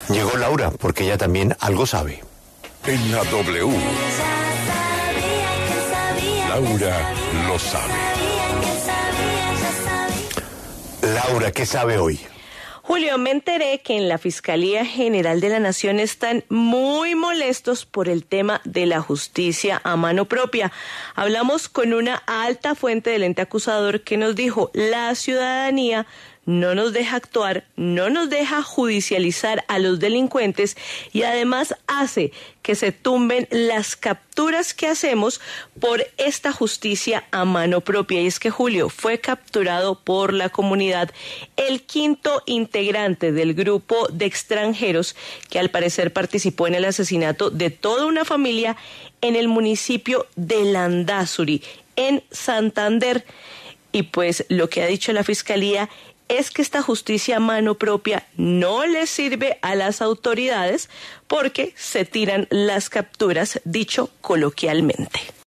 Llegó Laura, porque ella también algo sabe. En la W. Laura lo sabe. Laura, ¿qué sabe hoy? Julio, me enteré que en la Fiscalía General de la Nación están muy molestos por el tema de la justicia a mano propia. Hablamos con una alta fuente del ente acusador que nos dijo: la ciudadanía no nos deja actuar, no nos deja judicializar a los delincuentes y además hace que se tumben las capturas que hacemos por esta justicia a mano propia. Y es que, Julio, fue capturado por la comunidad el quinto integrante del grupo de extranjeros que al parecer participó en el asesinato de toda una familia en el municipio de Landázuri, en Santander. Y pues lo que ha dicho la Fiscalía es que esta justicia a mano propia no le sirve a las autoridades porque se tiran las capturas, dicho coloquialmente.